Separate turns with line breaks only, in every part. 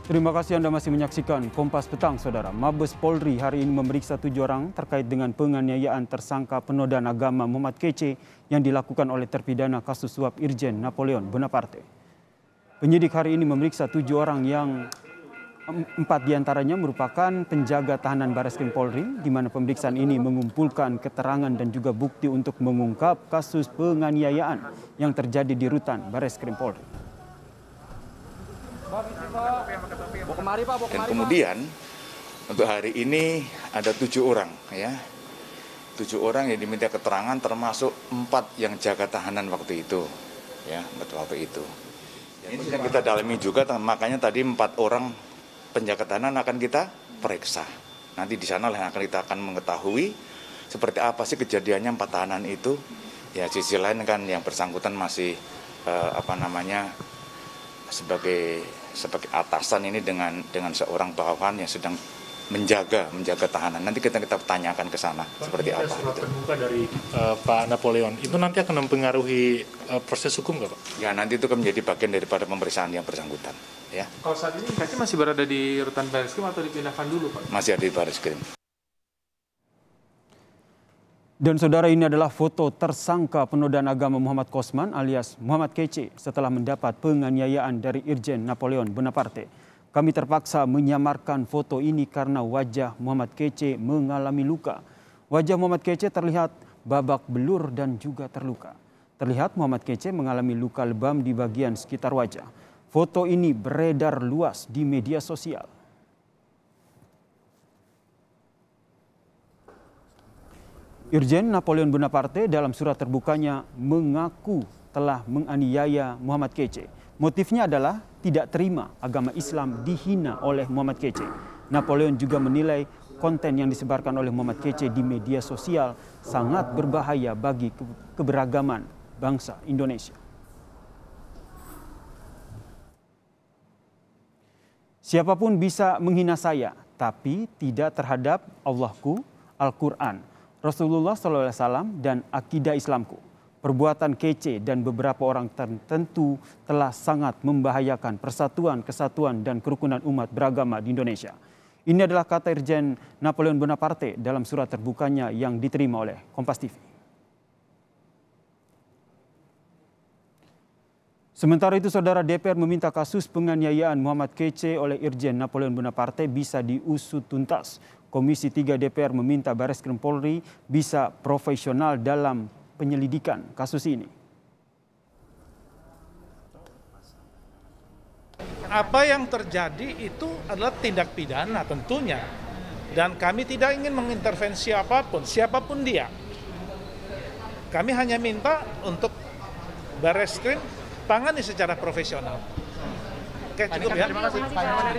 Terima kasih Anda masih menyaksikan Kompas Petang, Saudara. Mabes Polri hari ini memeriksa 7 orang terkait dengan penganiayaan tersangka penodaan agama Muhammad Kece yang dilakukan oleh terpidana kasus suap Irjen Napoleon Bonaparte. Penyidik hari ini memeriksa 7 orang yang 4 diantaranya merupakan penjaga tahanan Bareskrim Polri, di mana pemeriksaan ini mengumpulkan keterangan dan juga bukti untuk mengungkap kasus penganiayaan yang terjadi di rutan Bareskrim Polri.
Dan kemudian untuk hari ini ada 7 orang ya. 7 orang yang diminta keterangan, termasuk 4 yang jaga tahanan waktu itu. Ya, waktu itu. Ini yang kita dalami juga, makanya tadi 4 orang penjaga tahanan akan kita periksa. Nanti di sana lah kita akan mengetahui seperti apa sih kejadiannya 4 tahanan itu. Ya, sisi lain kan yang bersangkutan masih sebagai atasan ini dengan seorang bawahan yang sedang menjaga tahanan. Nanti kita tanyakan ke sana seperti apa.
Surat terbuka dari Pak Napoleon itu nanti akan mempengaruhi proses hukum nggak Pak?
Ya, nanti itu kan menjadi bagian daripada pemeriksaan yang bersangkutan. Ya.
Kalau saat ini Kece masih berada di rutan Bareskrim atau dipindahkan dulu Pak?
Masih ada di Bareskrim.
Dan saudara, ini adalah foto tersangka penodaan agama Muhammad Kosman alias Muhammad Kece setelah mendapat penganiayaan dari Irjen Napoleon Bonaparte. Kami terpaksa menyamarkan foto ini karena wajah Muhammad Kece mengalami luka. Wajah Muhammad Kece terlihat babak belur dan juga terluka. Terlihat Muhammad Kece mengalami luka lebam di bagian sekitar wajah. Foto ini beredar luas di media sosial. Irjen Napoleon Bonaparte dalam surat terbukanya mengaku telah menganiaya Muhammad Kece. Motifnya adalah tidak terima agama Islam dihina oleh Muhammad Kece. Napoleon juga menilai konten yang disebarkan oleh Muhammad Kece di media sosial sangat berbahaya bagi keberagaman bangsa Indonesia. Siapapun bisa menghina saya, tapi tidak terhadap Allahku, Al-Quran, Rasulullah SAW, dan akidah Islamku. Perbuatan Kece dan beberapa orang tertentu telah sangat membahayakan persatuan, kesatuan, dan kerukunan umat beragama di Indonesia. Ini adalah kata Irjen Napoleon Bonaparte dalam surat terbukanya yang diterima oleh Kompas TV. Sementara itu, Saudara, DPR meminta kasus penganiayaan Muhammad Kece oleh Irjen Napoleon Bonaparte bisa diusut tuntas. Komisi 3 DPR meminta Bareskrim Polri bisa profesional dalam penyelidikan kasus ini.
Apa yang terjadi itu adalah tindak pidana tentunya. Dan kami tidak ingin mengintervensi apapun, siapapun dia. Kami hanya minta untuk Bareskrim tangani secara profesional. Oke, cukup ya. Terima kasih.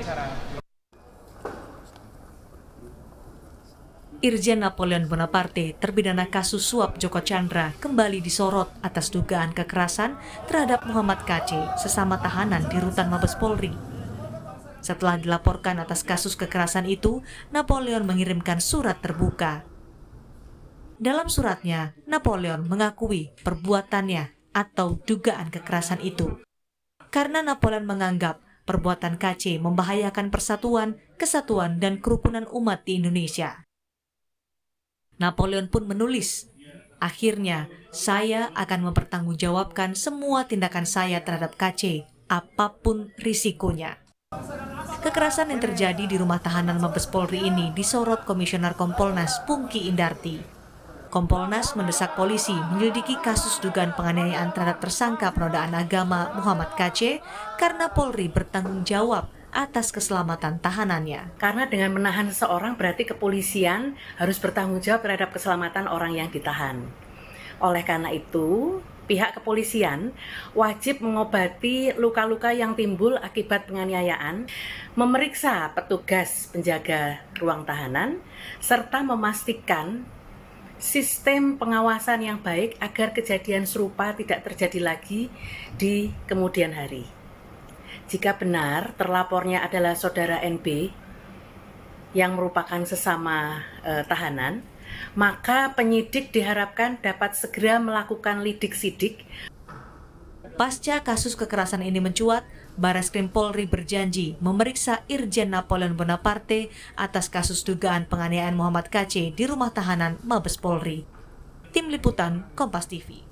Irjen Napoleon Bonaparte, terpidana kasus suap Joko Chandra, kembali disorot atas dugaan kekerasan terhadap Muhammad Kece, sesama tahanan di rutan Mabes Polri. Setelah dilaporkan atas kasus kekerasan itu, Napoleon mengirimkan surat terbuka. Dalam suratnya, Napoleon mengakui perbuatannya atau dugaan kekerasan itu. Karena Napoleon menganggap perbuatan Kece membahayakan persatuan, kesatuan, dan kerukunan umat di Indonesia. Napoleon pun menulis, akhirnya saya akan mempertanggungjawabkan semua tindakan saya terhadap Kece, apapun risikonya. Kekerasan yang terjadi di rumah tahanan Mabes Polri ini disorot Komisioner Kompolnas Pungki Indarti. Kompolnas mendesak polisi menyelidiki kasus dugaan penganiayaan terhadap tersangka penodaan agama Muhammad Kece karena Polri bertanggung jawab atas keselamatan tahanannya.
Karena dengan menahan seseorang berarti kepolisian harus bertanggung jawab terhadap keselamatan orang yang ditahan. Oleh karena itu, pihak kepolisian wajib mengobati luka-luka yang timbul akibat penganiayaan, memeriksa petugas penjaga ruang tahanan, serta memastikan sistem pengawasan yang baik agar kejadian serupa tidak terjadi lagi di kemudian hari. Jika benar terlapornya adalah saudara NB yang merupakan sesama tahanan, maka penyidik diharapkan dapat segera melakukan lidik sidik.
Pasca kasus kekerasan ini mencuat, Bareskrim Polri berjanji memeriksa Irjen Napoleon Bonaparte atas kasus dugaan penganiayaan Muhammad KC di rumah tahanan Mabes Polri. Tim Liputan Kompas TV.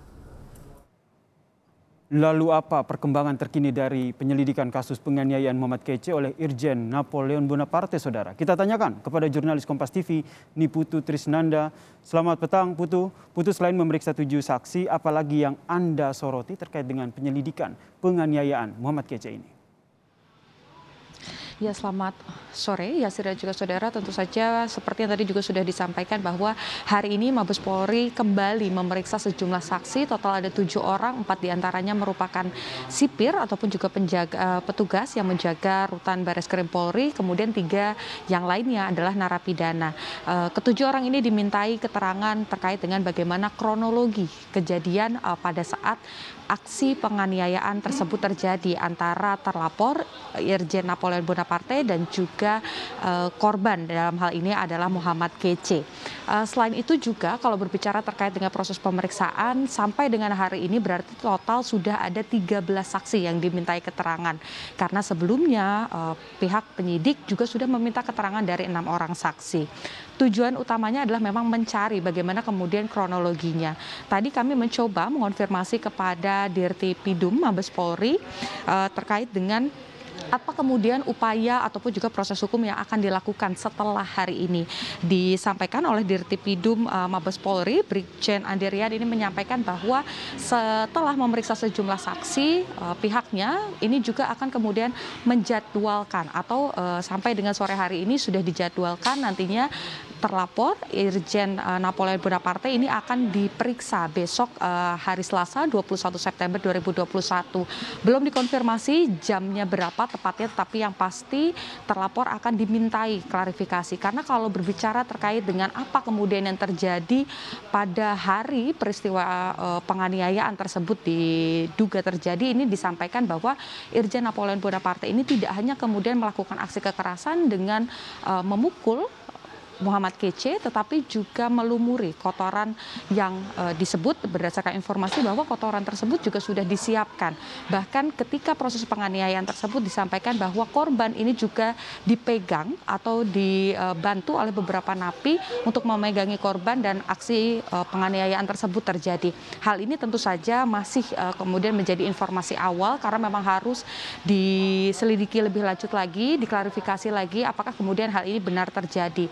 Lalu apa perkembangan terkini dari penyelidikan kasus penganiayaan Muhammad KC oleh Irjen Napoleon Bonaparte, saudara? Kita tanyakan kepada jurnalis Kompas TV, Niputu Trisnanda. Selamat petang, Putu. Putu, selain memeriksa 7 saksi, apalagi yang Anda soroti terkait dengan penyelidikan penganiayaan Muhammad KC ini?
Ya, selamat sore Yasir dan juga saudara. Tentu saja seperti yang tadi juga sudah disampaikan bahwa hari ini Mabes Polri kembali memeriksa sejumlah saksi. Total ada 7 orang, 4 diantaranya merupakan sipir ataupun juga petugas yang menjaga rutan Bareskrim Polri. Kemudian 3 yang lainnya adalah narapidana. Ketujuh orang ini dimintai keterangan terkait dengan bagaimana kronologi kejadian pada saat aksi penganiayaan tersebut terjadi antara terlapor Irjen Napoleon Bonaparte dan juga korban dalam hal ini adalah Muhammad KC. Selain itu juga kalau berbicara terkait dengan proses pemeriksaan sampai dengan hari ini berarti total sudah ada 13 saksi yang dimintai keterangan. Karena sebelumnya pihak penyidik juga sudah meminta keterangan dari 6 orang saksi. Tujuan utamanya adalah memang mencari bagaimana kemudian kronologinya. Tadi kami mencoba mengonfirmasi kepada Dirtipidum Mabes Polri terkait dengan apa kemudian upaya ataupun juga proses hukum yang akan dilakukan setelah hari ini. Disampaikan oleh Dirtipidum Mabes Polri, Brigjen Andirian ini menyampaikan bahwa setelah memeriksa sejumlah saksi, pihaknya ini juga akan kemudian menjadwalkan atau sampai dengan sore hari ini sudah dijadwalkan nantinya terlapor Irjen Napoleon Bonaparte ini akan diperiksa besok hari Selasa 21 September 2021. Belum dikonfirmasi jamnya berapa tepatnya, tetapi yang pasti terlapor akan dimintai klarifikasi. Karena kalau berbicara terkait dengan apa kemudian yang terjadi pada hari peristiwa penganiayaan tersebut diduga terjadi, ini disampaikan bahwa Irjen Napoleon Bonaparte ini tidak hanya kemudian melakukan aksi kekerasan dengan memukul Muhammad KC, tetapi juga melumuri kotoran yang disebut berdasarkan informasi bahwa kotoran tersebut juga sudah disiapkan. Bahkan ketika proses penganiayaan tersebut disampaikan bahwa korban ini juga dipegang atau dibantu oleh beberapa napi untuk memegangi korban dan aksi penganiayaan tersebut terjadi. Hal ini tentu saja masih kemudian menjadi informasi awal karena memang harus diselidiki lebih lanjut lagi, diklarifikasi lagi apakah kemudian hal ini benar terjadi.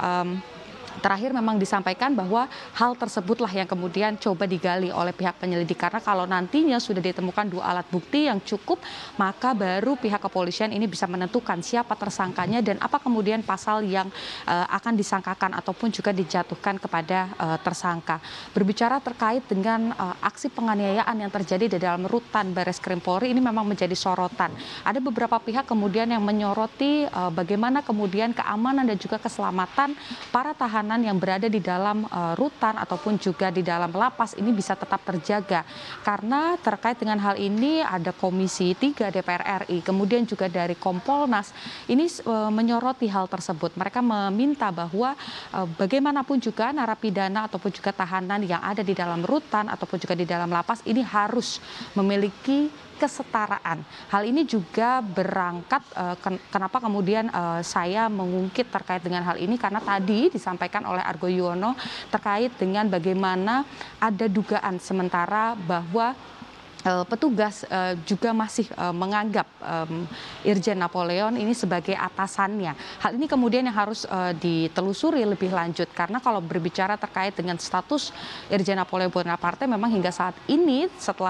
Terakhir memang disampaikan bahwa hal tersebutlah yang kemudian coba digali oleh pihak penyelidik, karena kalau nantinya sudah ditemukan 2 alat bukti yang cukup, maka baru pihak kepolisian ini bisa menentukan siapa tersangkanya dan apa kemudian pasal yang akan disangkakan ataupun juga dijatuhkan kepada tersangka. Berbicara terkait dengan aksi penganiayaan yang terjadi di dalam rutan Bareskrim Polri ini memang menjadi sorotan. Ada beberapa pihak kemudian yang menyoroti bagaimana kemudian keamanan dan juga keselamatan para tahanan yang berada di dalam rutan ataupun juga di dalam lapas ini bisa tetap terjaga. Karena terkait dengan hal ini ada Komisi 3 DPR RI, kemudian juga dari Kompolnas ini menyoroti hal tersebut. Mereka meminta bahwa bagaimanapun juga narapidana ataupun juga tahanan yang ada di dalam rutan ataupun juga di dalam lapas ini harus memiliki kesetaraan. Hal ini juga berangkat kenapa kemudian saya mengungkit terkait dengan hal ini, karena tadi disampaikan oleh Argo Yuwono terkait dengan bagaimana ada dugaan sementara bahwa petugas juga masih menganggap Irjen Napoleon ini sebagai atasannya. Hal ini kemudian yang harus ditelusuri lebih lanjut, karena kalau berbicara terkait dengan status Irjen Napoleon Bonaparte memang hingga saat ini setelah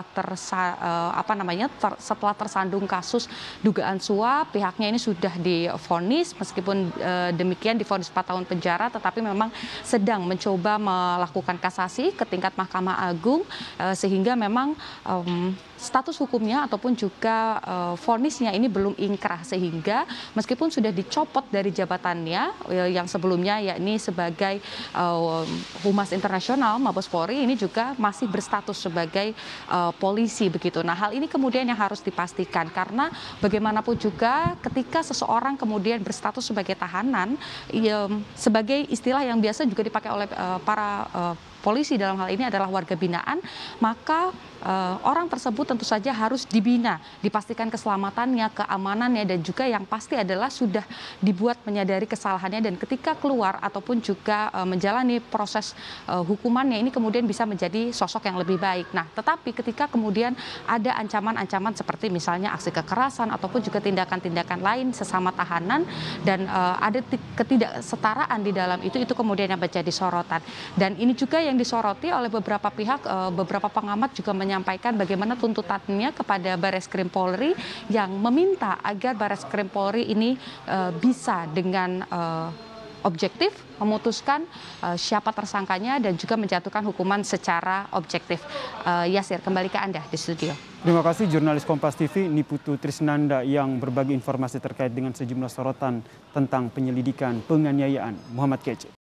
setelah tersandung kasus dugaan suap, pihaknya ini sudah divonis, meskipun demikian divonis 4 tahun penjara, tetapi memang sedang mencoba melakukan kasasi ke tingkat Mahkamah Agung sehingga memang status hukumnya ataupun juga vonisnya ini belum ingkrah, sehingga meskipun sudah dicopot dari jabatannya yang sebelumnya yakni sebagai Humas Internasional Mabes Polri, ini juga masih berstatus sebagai polisi begitu. Nah, hal ini kemudian yang harus dipastikan, karena bagaimanapun juga ketika seseorang kemudian berstatus sebagai tahanan, sebagai istilah yang biasa juga dipakai oleh para polisi dalam hal ini adalah warga binaan, maka orang tersebut tentu saja harus dibina, dipastikan keselamatannya, keamanannya, dan juga yang pasti adalah sudah dibuat menyadari kesalahannya, dan ketika keluar ataupun juga menjalani proses hukumannya ini kemudian bisa menjadi sosok yang lebih baik. Nah, tetapi ketika kemudian ada ancaman-ancaman seperti misalnya aksi kekerasan ataupun juga tindakan-tindakan lain sesama tahanan, dan ada ketidaksetaraan di dalam itu kemudian yang menjadi sorotan. Dan ini juga yang disoroti oleh beberapa pihak, beberapa pengamat juga menyampaikan bagaimana tuntutannya kepada Bareskrim Polri yang meminta agar Bareskrim Polri ini bisa dengan objektif memutuskan siapa tersangkanya dan juga menjatuhkan hukuman secara objektif. Yasir, kembali ke Anda di studio.
Terima kasih jurnalis Kompas TV Niputu Trisnanda yang berbagi informasi terkait dengan sejumlah sorotan tentang penyelidikan penganiayaan Muhammad Kece.